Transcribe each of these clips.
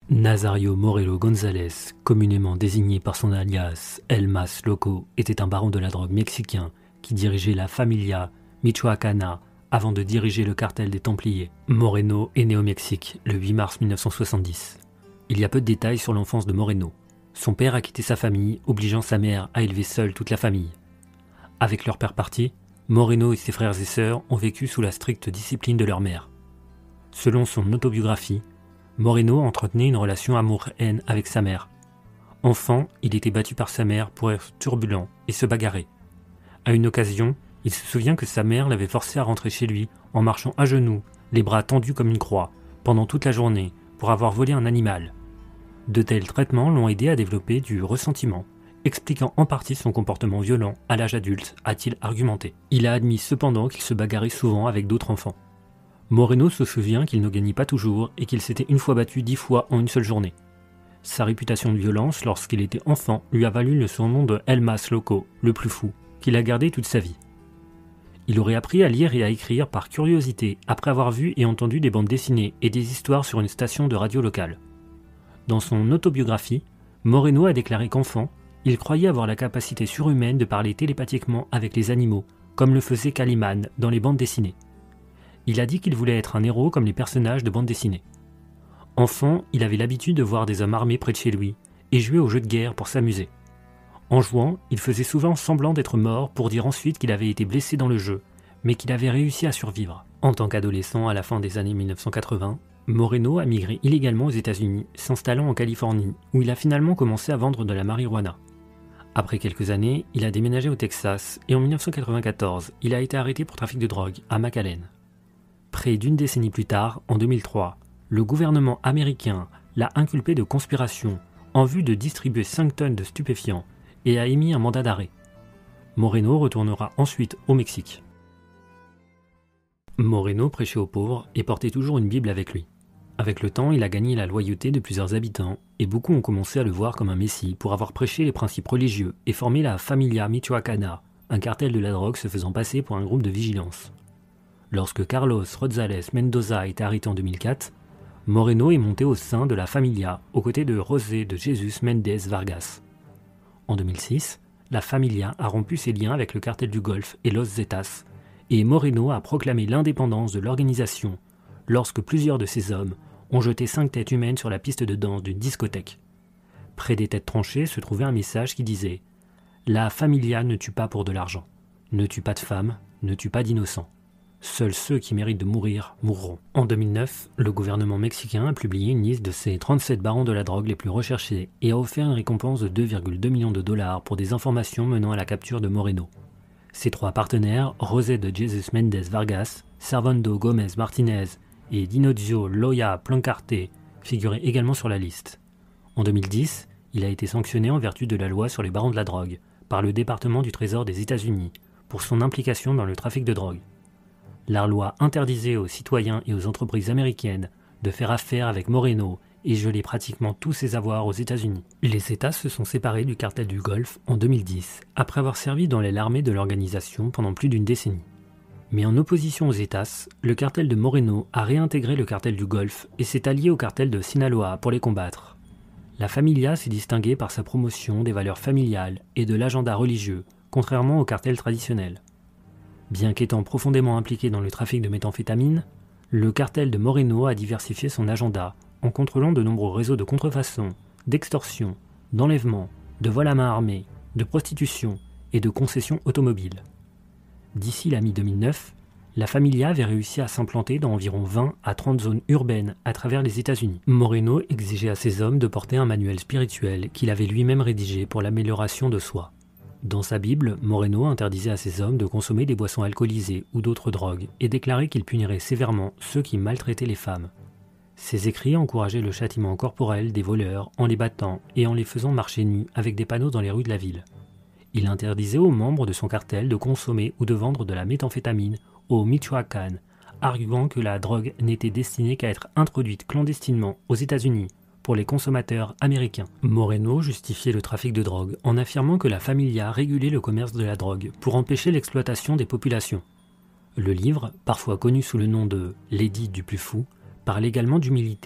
Nazario Morelo González, communément désigné par son alias El Mas Loco, était un baron de la drogue mexicain qui dirigeait la Familia Michoacana avant de diriger le cartel des Templiers. Moreno est né au Mexique le 8 mars 1970. Il y a peu de détails sur l'enfance de Moreno. Son père a quitté sa famille, obligeant sa mère à élever seule toute la famille. Avec leur père parti, Moreno et ses frères et sœurs ont vécu sous la stricte discipline de leur mère. Selon son autobiographie, Moreno entretenait une relation amour-haine avec sa mère. Enfant, il était battu par sa mère pour être turbulent et se bagarrer. À une occasion, il se souvient que sa mère l'avait forcé à rentrer chez lui en marchant à genoux, les bras tendus comme une croix, pendant toute la journée, pour avoir volé un animal. De tels traitements l'ont aidé à développer du ressentiment, expliquant en partie son comportement violent à l'âge adulte, a-t-il argumenté. Il a admis cependant qu'il se bagarrait souvent avec d'autres enfants. Moreno se souvient qu'il ne gagnait pas toujours et qu'il s'était une fois battu 10 fois en une seule journée. Sa réputation de violence lorsqu'il était enfant lui a valu le surnom de El Mas Loco, le plus fou, qu'il a gardé toute sa vie. Il aurait appris à lire et à écrire par curiosité après avoir vu et entendu des bandes dessinées et des histoires sur une station de radio locale. Dans son autobiographie, Moreno a déclaré qu'enfant, il croyait avoir la capacité surhumaine de parler télépathiquement avec les animaux, comme le faisait Calimán dans les bandes dessinées. Il a dit qu'il voulait être un héros comme les personnages de bande dessinée. Enfant, il avait l'habitude de voir des hommes armés près de chez lui et jouer aux jeux de guerre pour s'amuser. En jouant, il faisait souvent semblant d'être mort pour dire ensuite qu'il avait été blessé dans le jeu, mais qu'il avait réussi à survivre. En tant qu'adolescent à la fin des années 1980, Moreno a migré illégalement aux États-Unis, s'installant en Californie, où il a finalement commencé à vendre de la marijuana. Après quelques années, il a déménagé au Texas et en 1994, il a été arrêté pour trafic de drogue à McAllen. Près d'une décennie plus tard, en 2003, le gouvernement américain l'a inculpé de conspiration en vue de distribuer 5 tonnes de stupéfiants et a émis un mandat d'arrêt. Moreno retournera ensuite au Mexique. Moreno prêchait aux pauvres et portait toujours une Bible avec lui. Avec le temps, il a gagné la loyauté de plusieurs habitants et beaucoup ont commencé à le voir comme un messie pour avoir prêché les principes religieux et formé la Familia Michoacana, un cartel de la drogue se faisant passer pour un groupe de vigilance. Lorsque Carlos Rosales Mendoza a été arrêté en 2004, Moreno est monté au sein de la Familia aux côtés de José de Jesus Méndez Vargas. En 2006, la Familia a rompu ses liens avec le cartel du Golfe et Los Zetas, et Moreno a proclamé l'indépendance de l'organisation lorsque plusieurs de ses hommes ont jeté 5 têtes humaines sur la piste de danse d'une discothèque. Près des têtes tranchées se trouvait un message qui disait « La Familia ne tue pas pour de l'argent, ne tue pas de femmes, ne tue pas d'innocents. Seuls ceux qui méritent de mourir mourront. » En 2009, le gouvernement mexicain a publié une liste de ses 37 barons de la drogue les plus recherchés et a offert une récompense de 2,2 millions de dollars pour des informations menant à la capture de Moreno. Ses 3 partenaires, José de Jesus Méndez Vargas, Servando Gómez Martínez et Dinodio Loya Plancarte, figuraient également sur la liste. En 2010, il a été sanctionné en vertu de la loi sur les barons de la drogue par le département du Trésor des États-Unis pour son implication dans le trafic de drogue. La loi interdisait aux citoyens et aux entreprises américaines de faire affaire avec Moreno et gelait pratiquement tous ses avoirs aux États-Unis. Les États se sont séparés du cartel du Golfe en 2010, après avoir servi dans l'armée de l'organisation pendant plus d'une décennie. Mais en opposition aux États, le cartel de Moreno a réintégré le cartel du Golfe et s'est allié au cartel de Sinaloa pour les combattre. La Familia s'est distinguée par sa promotion des valeurs familiales et de l'agenda religieux, contrairement au cartel traditionnel. Bien qu'étant profondément impliqué dans le trafic de méthamphétamine, le cartel de Moreno a diversifié son agenda en contrôlant de nombreux réseaux de contrefaçon, d'extorsion, d'enlèvement, de vol à main armée, de prostitution et de concessions automobiles. D'ici la mi-2009, la Familia avait réussi à s'implanter dans environ 20 à 30 zones urbaines à travers les États-Unis. Moreno exigeait à ses hommes de porter un manuel spirituel qu'il avait lui-même rédigé pour l'amélioration de soi. Dans sa Bible, Moreno interdisait à ses hommes de consommer des boissons alcoolisées ou d'autres drogues et déclarait qu'il punirait sévèrement ceux qui maltraitaient les femmes. Ses écrits encourageaient le châtiment corporel des voleurs en les battant et en les faisant marcher nus avec des panneaux dans les rues de la ville. Il interdisait aux membres de son cartel de consommer ou de vendre de la méthamphétamine au Michoacán, arguant que la drogue n'était destinée qu'à être introduite clandestinement aux États-Unis pour les consommateurs américains. Moreno justifiait le trafic de drogue en affirmant que la Familia régulait le commerce de la drogue pour empêcher l'exploitation des populations. Le livre, parfois connu sous le nom de « L'édit du plus fou », parle également d'humilité,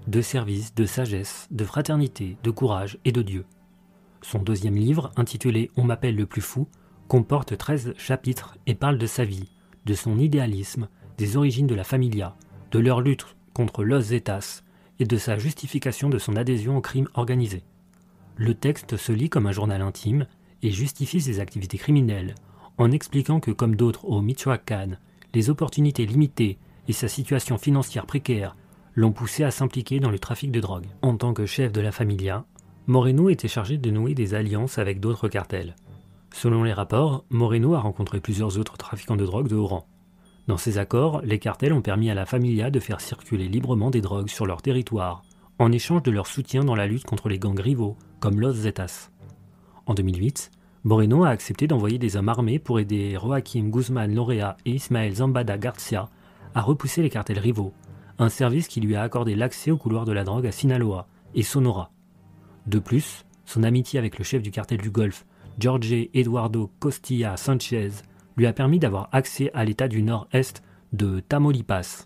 de service, de sagesse, de fraternité, de courage et de Dieu. Son deuxième livre, intitulé « On m'appelle le plus fou », comporte 13 chapitres et parle de sa vie, de son idéalisme, des origines de la familia, de leur lutte contre Los Zetas et de sa justification de son adhésion au crime organisé. Le texte se lit comme un journal intime et justifie ses activités criminelles en expliquant que, comme d'autres au Michoacán, les opportunités limitées et sa situation financière précaire l'ont poussé à s'impliquer dans le trafic de drogue. En tant que chef de la familia, Moreno était chargé de nouer des alliances avec d'autres cartels. Selon les rapports, Moreno a rencontré plusieurs autres trafiquants de drogue de haut rang. Dans ces accords, les cartels ont permis à la familia de faire circuler librement des drogues sur leur territoire, en échange de leur soutien dans la lutte contre les gangs rivaux, comme Los Zetas. En 2008, Moreno a accepté d'envoyer des hommes armés pour aider Joaquim Guzmán Lorea et Ismael Zambada Garcia à repousser les cartels rivaux, un service qui lui a accordé l'accès au couloir de la drogue à Sinaloa et Sonora. De plus, son amitié avec le chef du cartel du Golfe, Jorge Eduardo Costilla Sanchez, lui a permis d'avoir accès à l'état du nord-est de Tamaulipas.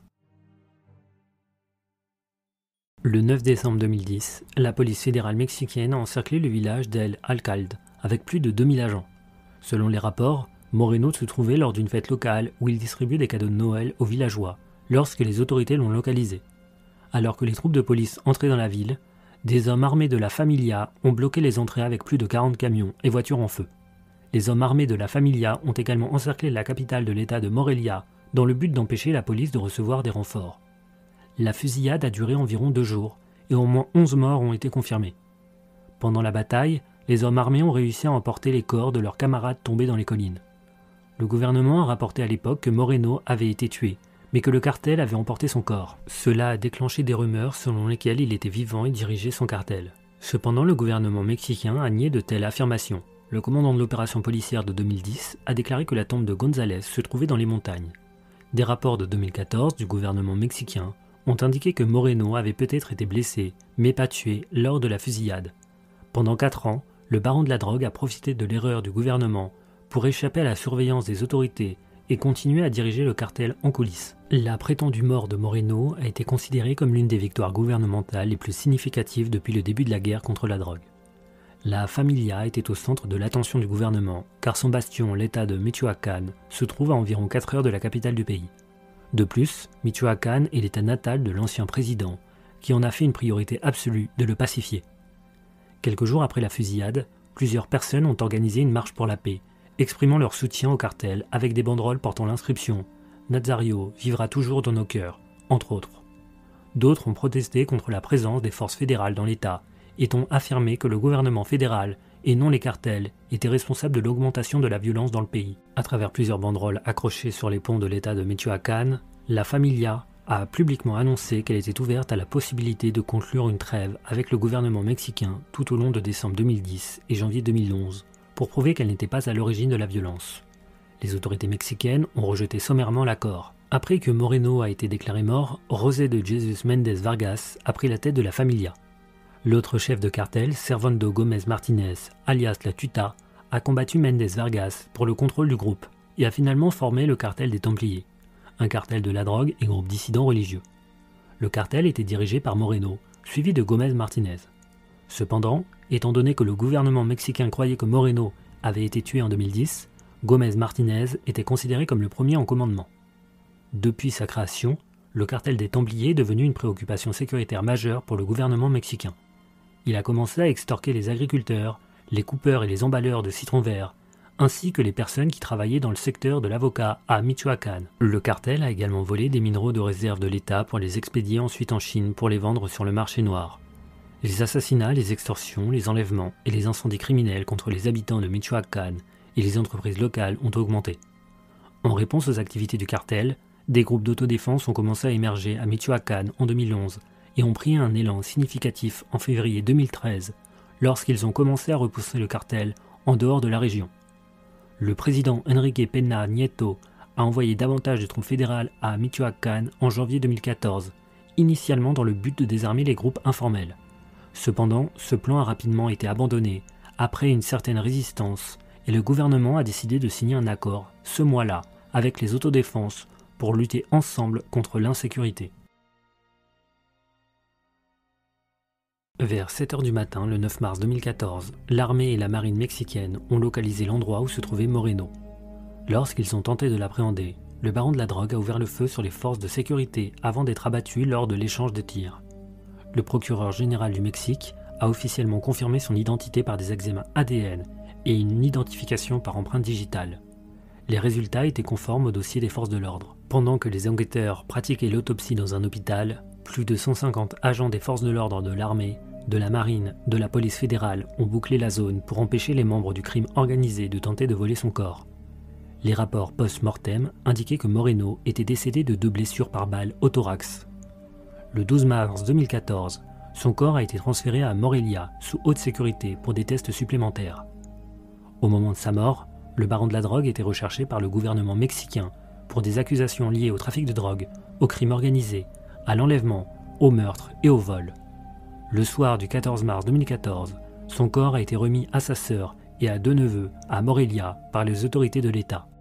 Le 9 décembre 2010, la police fédérale mexicaine a encerclé le village d'El Alcalde avec plus de 2000 agents. Selon les rapports, Moreno se trouvait lors d'une fête locale où il distribuait des cadeaux de Noël aux villageois lorsque les autorités l'ont localisé. Alors que les troupes de police entraient dans la ville, des hommes armés de la Familia ont bloqué les entrées avec plus de 40 camions et voitures en feu. Les hommes armés de la Familia ont également encerclé la capitale de l'État de Morelia dans le but d'empêcher la police de recevoir des renforts. La fusillade a duré environ 2 jours et au moins 11 morts ont été confirmés. Pendant la bataille, les hommes armés ont réussi à emporter les corps de leurs camarades tombés dans les collines. Le gouvernement a rapporté à l'époque que Moreno avait été tué, mais que le cartel avait emporté son corps. Cela a déclenché des rumeurs selon lesquelles il était vivant et dirigeait son cartel. Cependant, le gouvernement mexicain a nié de telles affirmations. Le commandant de l'opération policière de 2010 a déclaré que la tombe de González se trouvait dans les montagnes. Des rapports de 2014 du gouvernement mexicain ont indiqué que Moreno avait peut-être été blessé, mais pas tué, lors de la fusillade. Pendant 4 ans, le baron de la drogue a profité de l'erreur du gouvernement pour échapper à la surveillance des autorités et continuer à diriger le cartel en coulisses. La prétendue mort de Moreno a été considérée comme l'une des victoires gouvernementales les plus significatives depuis le début de la guerre contre la drogue. La Familia était au centre de l'attention du gouvernement, car son bastion, l'État de Michoacán, se trouve à environ 4 heures de la capitale du pays. De plus, Michoacán est l'état natal de l'ancien président, qui en a fait une priorité absolue de le pacifier. Quelques jours après la fusillade, plusieurs personnes ont organisé une marche pour la paix, exprimant leur soutien au cartel avec des banderoles portant l'inscription « Nazario vivra toujours dans nos cœurs », entre autres. D'autres ont protesté contre la présence des forces fédérales dans l'État et ont affirmé que le gouvernement fédéral, et non les cartels, était responsable de l'augmentation de la violence dans le pays. À travers plusieurs banderoles accrochées sur les ponts de l'État de Michoacán, la Familia a publiquement annoncé qu'elle était ouverte à la possibilité de conclure une trêve avec le gouvernement mexicain tout au long de décembre 2010 et janvier 2011, pour prouver qu'elle n'était pas à l'origine de la violence. Les autorités mexicaines ont rejeté sommairement l'accord. Après que Moreno a été déclaré mort, José de Jesus Méndez Vargas a pris la tête de la Familia. L'autre chef de cartel, Servando Gómez Martínez, alias La Tuta, a combattu Méndez Vargas pour le contrôle du groupe et a finalement formé le cartel des Templiers, un cartel de la drogue et groupe dissident religieux. Le cartel était dirigé par Moreno, suivi de Gómez Martínez. Cependant, étant donné que le gouvernement mexicain croyait que Moreno avait été tué en 2010, Gómez Martínez était considéré comme le premier en commandement. Depuis sa création, le cartel des Templiers est devenu une préoccupation sécuritaire majeure pour le gouvernement mexicain. Il a commencé à extorquer les agriculteurs, les coupeurs et les emballeurs de citrons verts, ainsi que les personnes qui travaillaient dans le secteur de l'avocat à Michoacán. Le cartel a également volé des minéraux de réserve de l'État pour les expédier ensuite en Chine pour les vendre sur le marché noir. Les assassinats, les extorsions, les enlèvements et les incendies criminels contre les habitants de Michoacán et les entreprises locales ont augmenté. En réponse aux activités du cartel, des groupes d'autodéfense ont commencé à émerger à Michoacán en 2011 et ont pris un élan significatif en février 2013 lorsqu'ils ont commencé à repousser le cartel en dehors de la région. Le président Enrique Peña Nieto a envoyé davantage de troupes fédérales à Michoacán en janvier 2014, initialement dans le but de désarmer les groupes informels. Cependant, ce plan a rapidement été abandonné après une certaine résistance et le gouvernement a décidé de signer un accord, ce mois-là, avec les autodéfenses pour lutter ensemble contre l'insécurité. Vers 7 heures du matin, le 9 mars 2014, l'armée et la marine mexicaine ont localisé l'endroit où se trouvait Moreno. Lorsqu'ils ont tenté de l'appréhender, le baron de la drogue a ouvert le feu sur les forces de sécurité avant d'être abattu lors de l'échange de tirs. Le procureur général du Mexique a officiellement confirmé son identité par des examens ADN et une identification par empreinte digitale. Les résultats étaient conformes au dossier des forces de l'ordre. Pendant que les enquêteurs pratiquaient l'autopsie dans un hôpital, plus de 150 agents des forces de l'ordre de l'armée, de la marine, de la police fédérale ont bouclé la zone pour empêcher les membres du crime organisé de tenter de voler son corps. Les rapports post-mortem indiquaient que Moreno était décédé de 2 blessures par balle au thorax. Le 12 mars 2014, son corps a été transféré à Morelia sous haute sécurité pour des tests supplémentaires. Au moment de sa mort, le baron de la drogue était recherché par le gouvernement mexicain pour des accusations liées au trafic de drogue, au crime organisé, à l'enlèvement, au meurtre et au vol. Le soir du 14 mars 2014, son corps a été remis à sa sœur et à 2 neveux à Morelia par les autorités de l'État.